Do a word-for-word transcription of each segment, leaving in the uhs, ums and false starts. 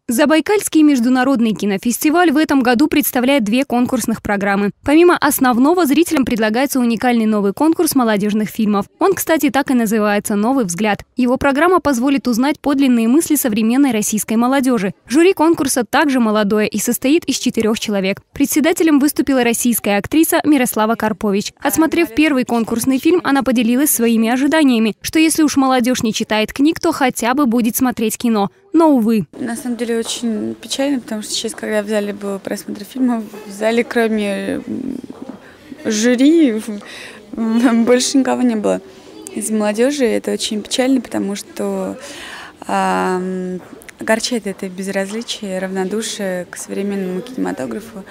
Забайкальский международный кинофестиваль в этом году представляет две конкурсных программы. Помимо основного, зрителям предлагается уникальный новый конкурс молодежных фильмов. Он, кстати, так и называется «Новый взгляд». Его программа позволит узнать подлинные мысли современной российской молодежи. Жюри конкурса также молодое и состоит из четырех человек. Председателем выступила российская актриса Мирослава Карпович. Отсмотрев первый конкурсный фильм, она поделилась своими ожиданиями, что если уж молодежь не читает книг, то хотя бы будет смотреть кино. Но, увы. На самом деле очень печально, потому что сейчас, когда в зале был просмотр фильма, в зале кроме жюри больше никого не было из молодежи. Это очень печально, потому что э, огорчает это безразличие, равнодушие к современному кинематографу,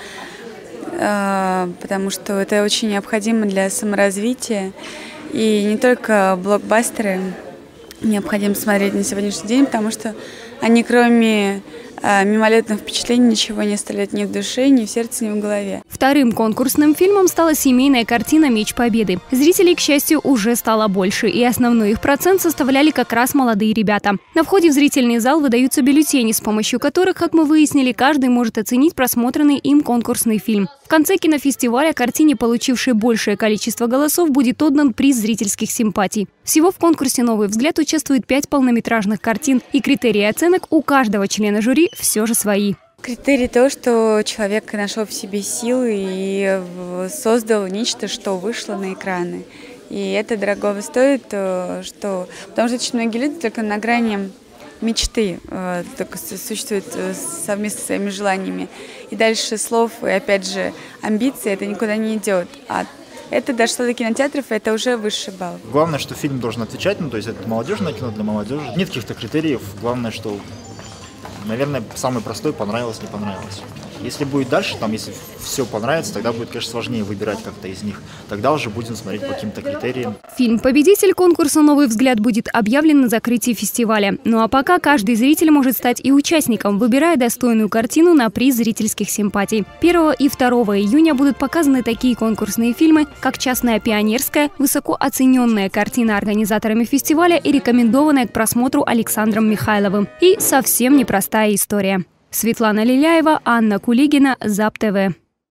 э, потому что это очень необходимо для саморазвития. И не только блокбастеры необходимо смотреть на сегодняшний день, потому что они, кроме э, мимолетных впечатлений, ничего не оставляют ни в душе, ни в сердце, ни в голове. Вторым конкурсным фильмом стала семейная картина «Меч Победы». Зрителей, к счастью, уже стало больше, и основной их процент составляли как раз молодые ребята. На входе в зрительный зал выдаются бюллетени, с помощью которых, как мы выяснили, каждый может оценить просмотренный им конкурсный фильм. В конце кинофестиваля картине, получившей большее количество голосов, будет отдан приз зрительских симпатий. Всего в конкурсе «Новый взгляд» участвует пять полнометражных картин, и критерии оценок у каждого члена жюри все же свои. Критерий то, что человек нашел в себе силы и создал нечто, что вышло на экраны. И это дорогого стоит, что... потому что очень многие люди только на грани мечты только существуют совместно с своими желаниями. И дальше слов, и опять же амбиции, это никуда не идет. А это дошло до кинотеатров, и это уже высший балл. Главное, что фильм должен отвечать, ну то есть это молодежное кино для молодежи. Нет каких-то критериев, главное, что, наверное, самый простой — понравилось, не понравилось. Если будет дальше, там, если все понравится, тогда будет, конечно, сложнее выбирать как-то из них. Тогда уже будем смотреть по каким-то критериям. Фильм-победитель конкурса «Новый взгляд» будет объявлен на закрытии фестиваля. Ну а пока каждый зритель может стать и участником, выбирая достойную картину на приз зрительских симпатий. первого и второго июня будут показаны такие конкурсные фильмы, как «Частная пионерская», высоко оцененная картина организаторами фестиваля и рекомендованная к просмотру Александром Михайловым. И «Совсем непростая история». Светлана Лиляева, Анна Кулигина, ЗАП-ТВ.